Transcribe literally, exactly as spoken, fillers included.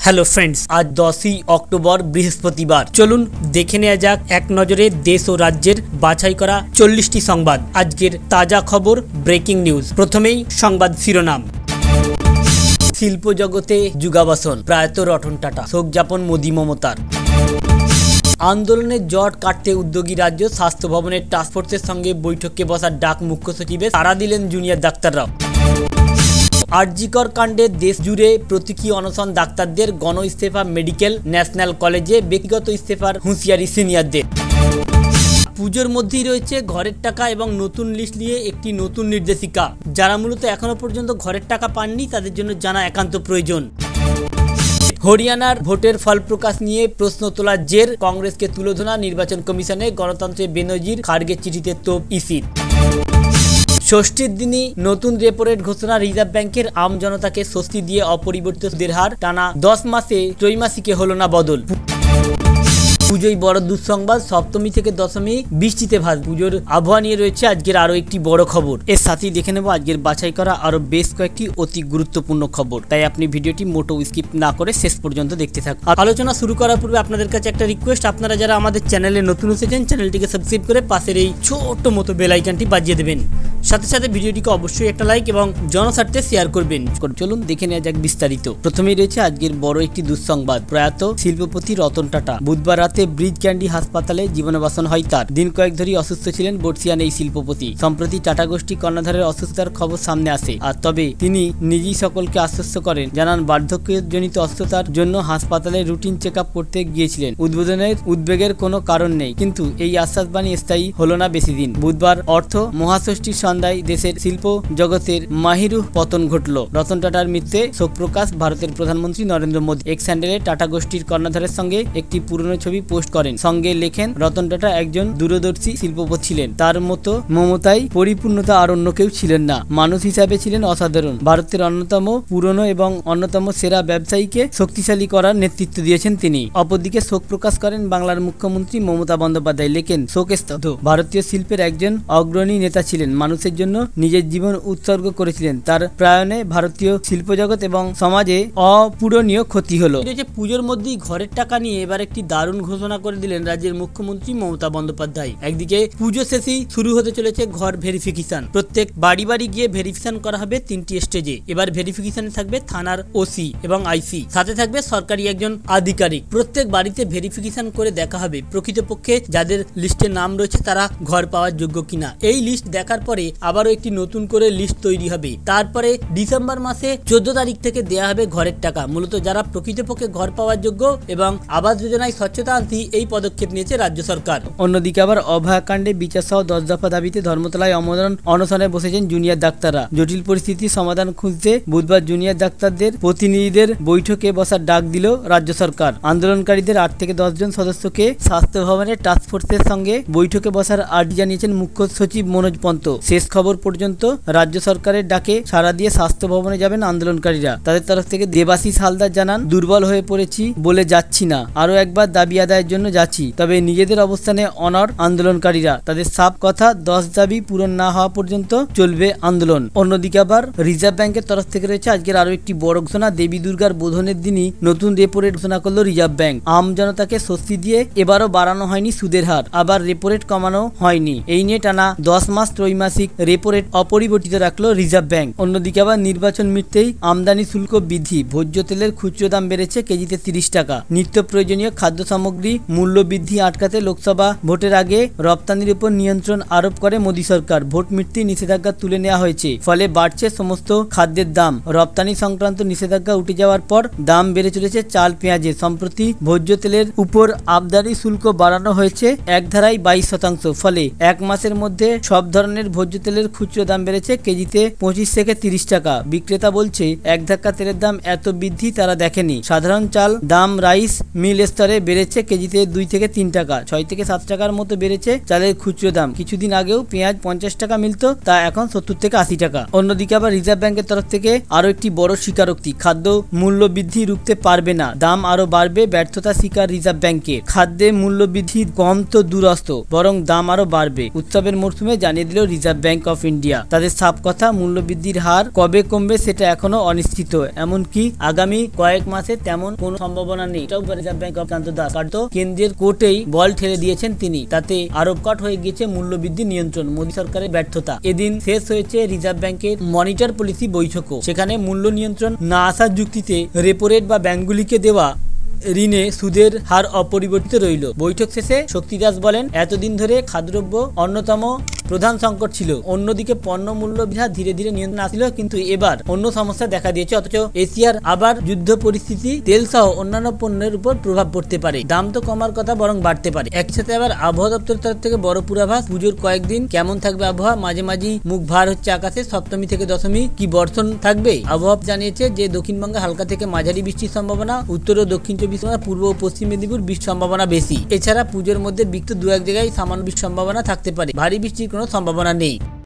Hello friends, আজ দশই October বৃহস্পতিবার। চলুন দেখে নেওয়া যাক এক নজরে দেশ ও রাজ্যের বাছাই করা চল্লিশটি সংবাদ। আজকের তাজা খবর, ব্রেকিং নিউজ। প্রথমেই সংবাদ শিরোনাম। শিল্প জগতে যুগাবসান, প্রয়াত রতন টাটা, শোক জ্ঞাপন মোদি মমতার। আন্দোলনের জট কাটতে উদ্যোগী রাজ্য। স্বাস্থ্য ভবনের টাস্কফোর্সের সঙ্গে বৈঠকে বসার ডাক মুখ্য সচিবের, তারা দিলেন জুনিয়র ডাক্তাররাও। আরজিকর কাণ্ডে দেশ জুড়ে প্রতীকী অনশন ডাক্তারদের, গণ ইস্তফা মেডিকেল ন্যাশনাল কলেজে, ব্যক্তিগত ইস্তফার হুঁশিয়ারি সিনিয়রদের। পুজোর মধ্যেই রয়েছে ঘরের টাকা এবং নতুন লিস্ট নিয়ে একটি নতুন নির্দেশিকা। যারা মূলত এখনো পর্যন্ত ঘরের টাকা পাননি তাদের জন্য জানা একান্ত প্রয়োজন। হরিয়ানার ভোটের ফল প্রকাশ নিয়ে প্রশ্ন তোলার জের, কংগ্রেসকে তুলোধনা নির্বাচন কমিশনে, গণতন্ত্রে বেনজির, খার্গের চিঠিতে তোপ ইসির। ষষ্ঠীর দিনই নতুন রেপো রেট ঘোষণা রিজার্ভ ব্যাংকের, আম জনতাকে স্বস্তি দিয়ে অপরিবর্তিত সুদের হার, টানা দশ মাসে ত্রৈমাসিকে হলো না বদল। পুজোয় বড় দুঃসংবাদ, সপ্তমী থেকে দশমী বৃষ্টিতে ভাস। পুজোর আবহাওয়া নিয়ে রয়েছে আজকের আরো একটি বড় খবর। এর সাথেই দেখে নেব আজকের বাছাই করা আরো বেশ কয়েকটি অতি গুরুত্বপূর্ণ খবর। তাই আপনি ভিডিওটি মোটো স্কিপ না করে শেষ পর্যন্ত দেখতে থাকুন। আলোচনা শুরু করার পূর্বে আপনাদের কাছে একটা রিকোয়েস্ট, আপনারা যারা আমাদের চ্যানেলে নতুন এসেছেন চ্যানেলটিকে সাবস্ক্রাইব করে পাশের এই ছোট্ট মতো বেল আইকনটি বাজিয়ে দেবেন। সাথে সাথে ভিডিওটিকে অবশ্যই একটা লাইক এবং জনস্বার্থে শেয়ার করবেন। চলুন দেখে নেওয়া যাক বিস্তারিত। প্রথমেই রয়েছে আজকের বড় একটি দুঃসংবাদ, প্রয়াত শিল্পপতি রতন টাটা। বুধবার রাতে ব্রিজ ক্যান্ডি হাসপাতালে জীবনাবসান হয় তার। দিন কয়েক ধরেই অসুস্থ ছিলেন বর্ষিয়ান এই শিল্পপতি। সম্প্রতি টাটা গোষ্ঠী কর্ণধারের অসুস্থতার খবর সামনে আসে। আর তবে তিনি নিজেই সকলকে আশ্বস্ত করেন, জানান বার্ধক্যজনিত অসুস্থতার জন্য হাসপাতালে রুটিন চেক আপ করতে গিয়েছিলেন। উদ্বোধনের উদ্বেগের কোনো কারণ নেই, কিন্তু এই আশ্বাসবাণী স্থায়ী হলো না বেশি দিন। বুধবার অর্থ মহাষষ্ঠীর সন্ধ্যায় দেশের শিল্প জগতের মাহিরুহ পতন ঘটল। রতন টাটার মৃত্যুতে শোক প্রকাশ ভারতের প্রধানমন্ত্রী নরেন্দ্র মোদী এক্স হ্যান্ডেলে টাটা গোষ্ঠীর কর্ণধারের সঙ্গে একটি পুরনো ছবি পোস্ট করেন। সঙ্গে লেখেন, রতন টাটা একজন দূরদর্শী শিল্পপতি ছিলেন। তার মতো মমতায় পরিপূর্ণতা আর অন্য কেউ ছিলেন না। মানুষ হিসাবে ছিলেন অসাধারণ। ভারতের অন্যতম পুরনো এবং অন্যতম সেরা ব্যবসায়ীকে শক্তিশালী করার নেতৃত্ব দিয়েছেন তিনি। অপরদিকে শোক প্রকাশ করেন বাংলার মুখ্যমন্ত্রী মমতা বন্দ্যোপাধ্যায়। লেখেন, শোকে স্তব্ধ। ভারতীয় শিল্পের একজন অগ্রণী নেতা ছিলেন। মানুষের জন্য নিজের জীবন উৎসর্গ করেছিলেন। তার প্রয়াণে ভারতীয় শিল্প জগৎ এবং সমাজে অপূরণীয় ক্ষতি হলো। পুজোর মধ্যেই ঘরের টাকা নিয়ে এবার একটি দারুণ ঘোষণা করে দিলেন রাজ্যের মুখ্যমন্ত্রী মমতা বন্দ্যোপাধ্যায়। একদিকে পুজো শেষেই শুরু হতে চলেছে ঘর ভেরিফিকেশন। প্রত্যেক বাড়ি বাড়ি গিয়ে ভেরিফিকেশন করা হবে তিনটি স্টেজে। এবার ভেরিফিকেশনে থাকবে থানার ওসি এবং আইসি, সাথে থাকবে সরকারি একজন আধিকারিক। প্রত্যেক বাড়িতে ভেরিফিকেশন করে দেখা হবে প্রকৃতপক্ষে যাদের লিস্টে নাম রয়েছে তারা ঘর পাওয়ার যোগ্য কিনা। এই লিস্ট দেখার পরে আবারও একটি নতুন করে লিস্ট তৈরি হবে। তারপরে ডিসেম্বর মাসে চোদ্দ তারিখ থেকে দেওয়া হবে ঘরের টাকা। মূলত যারা প্রকৃতপক্ষে ঘর পাওয়ার যোগ্য এবং আবাস যোজনায় স্বচ্ছতা আনতে এই পদক্ষেপ নিয়েছে রাজ্য সরকার। অন্যদিকে আবার অভয়াকাণ্ডে বিচার সহ দশ দফা দাবিতে ধর্মতলায় অমরণ অনশনে বসেছেন জুনিয়র ডাক্তাররা। জটিল পরিস্থিতির সমাধান খুঁজতে বুধবার জুনিয়র ডাক্তারদের প্রতিনিধিদের বৈঠকে বসার ডাক দিল রাজ্য সরকার। আন্দোলনকারীদের আট থেকে দশ জন সদস্যকে স্বাস্থ্য ভবনের টাস্কফোর্সের সঙ্গে বৈঠকে বসার আর্জি জানিয়েছেন মুখ্য সচিব মনোজ পন্ত। শেষ খবর পর্যন্ত রাজ্য সরকারের ডাকে সাড়া দিয়ে স্বাস্থ্য ভবনে যাবেন আন্দোলনকারীরা। তাদের তরফ থেকে দেবাশিস হালদার জানান, দুর্বল হয়ে পড়েছি বলে যাচ্ছি না, আরো একবার দাবি আদায়ের জন্য যাচ্ছি। তবে নিজেদের অবস্থানে অনড় আন্দোলনকারীরা। তাদের সাফ কথা, দশ দাবি পূরণ না হওয়া পর্যন্ত চলবে আন্দোলন। অন্যদিকে আবার রিজার্ভ ব্যাংকের তরফ থেকে রয়েছে আজকের আরো একটি বড় ঘোষণা। দেবী দুর্গার বোধনের দিনই নতুন রেপো রেট ঘোষণা করলো রিজার্ভ ব্যাংক। আম জনতাকে স্বস্তি দিয়ে এবারও বাড়ানো হয়নি সুদের হার, আবার রেপো রেট কমানো হয়নি। এই নিয়ে টানা দশ মাস ত্রৈমাসিক রেপো রেট অপরিবর্তিত রাখলো রিজার্ভ ব্যাংক। অন্যদিকে আবার নির্বাচন মিটতেই আমদানি শুল্ক বৃদ্ধি। ভোজ্য তেলের খুচরো দাম বেড়েছে কেজিতে তিরিশ টাকা। নিত্য প্রয়োজনীয় খাদ্য সামগ্রী মূল্য বৃদ্ধি আটকাতে লোকসভা ভোটের আগে রপ্তানির উপর নিয়ন্ত্রণ আরোপ করে মোদী সরকার। ভোট মিটতেই নিষেধাজ্ঞা তুলে নেওয়া হয়েছে, ফলে বাড়ছে সমস্ত খাদ্যের দাম। রপ্তানি সংক্রান্ত নিষেধাজ্ঞা উঠে যাওয়ার পর দাম বেড়ে চলেছে চাল, পেঁয়াজের। সম্প্রতি ভোজ্য তেলের উপর আমদানি শুল্ক বাড়ানো হয়েছে এক ধারায় বাইশ শতাংশ। ফলে এক মাসের মধ্যে সব ধরনের ভোজ্য তেলের খুচরো দাম বেড়েছে কেজিতে পঁচিশ থেকে তিরিশ টাকা। বিক্রেতা বলছে এক ধাক্কা তেলের দাম এত বৃদ্ধি তারা দেখেনি। সাধারণ চাল দাম রাইস মিল স্তরে বেড়েছে কেজিতে দুই থেকে তিন টাকা, ছয় থেকে সাত টাকার মতো বেড়েছে চালের খুচরো দাম। কিছুদিন আগেও পেঁয়াজ পঞ্চাশ টাকা মিলতো, তা এখন সত্তর থেকে আশি টাকা। অন্যদিকে আবার রিজার্ভ ব্যাংকের তরফ থেকে আরো একটি বড় স্বীকারোক্তি, খাদ্য মূল্য বৃদ্ধি রুখতে পারবে না, দাম আরো বাড়বে, ব্যর্থতা স্বীকার রিজার্ভ ব্যাংকের। খাদ্যে মূল্য বৃদ্ধি কম তো দূরস্থ, বরং দাম আরো বাড়বে। উৎসবের মরশুমে জানিয়ে দিল রিজার্ভ ব্যাংক অফ ইন্ডিয়া। তাদের সাফ কথা, মূল্য বৃদ্ধির হার কবে কমবে সেটা এখনো অনিশ্চিত, এমনকি আগামী কয়েক মাসে তেমন কোনো সম্ভাবনা নেই। এটাও reserve bank of Kanta Das কার্ড কেন্দ্রের কোর্টেই বল ঠেলে দিয়েছেন তিনি। তাতে আরব কাট হয়ে গিয়েছে মূল্য বৃদ্ধি নিয়ন্ত্রণ, মোদী সরকারের ব্যর্থতা। এদিন শেষ হয়েছে রিজার্ভ ব্যাংকের মনিটর পলিসি বৈঠকও। সেখানে মূল্য নিয়ন্ত্রণ না আসার যুক্তিতে রেপো রেট বা ব্যাংকগুলিকে দেওয়া ঋণে সুদের হার অপরিবর্তিত রইল। বৈঠক শেষে শক্তিদাস বলেন, এতদিন ধরে খাদ্যদ্রব্য অন্যতম প্রধান সংকট ছিল। অন্যদিকে পণ্য মূল্য বৃদ্ধি ধীরে ধীরে নিয়ন্ত্রণ আসছিল, কিন্তু এবার অন্য সমস্যা দেখা দিয়েছে। অথচ এশিয়ার আবার যুদ্ধ পরিস্থিতি তেল সহ অন্যান্য পণ্যের উপর প্রভাব পড়তে পারে। দাম তো কমার কথা, বরং বাড়তে পারে। একসাথে আবার আবহাওয়া দপ্তরের তরফ থেকে বড় পূর্বাভাস, পুজোর কয়েকদিন কেমন থাকবে আবহাওয়া, মাঝে মাঝেই মুখ ভার হচ্ছে আকাশে। সপ্তমী থেকে দশমী কি বর্ষণ থাকবে? আবহাওয়া জানিয়েছে যে দক্ষিণবঙ্গে হালকা থেকে মাঝারি বৃষ্টির সম্ভাবনা, উত্তর ও দক্ষিণ চব্বিশ পরগনা, পূর্ব ও পশ্চিম মেদিনীপুর বৃষ্টির সম্ভাবনা বেশি। এছাড়া পুজোর মধ্যে বিক্ষিপ্ত দু এক জায়গায় সামান্য বৃষ্টির সম্ভাবনা থাকতে পারে, ভারী বৃষ্টির কোনো সম্ভাবনা নেই।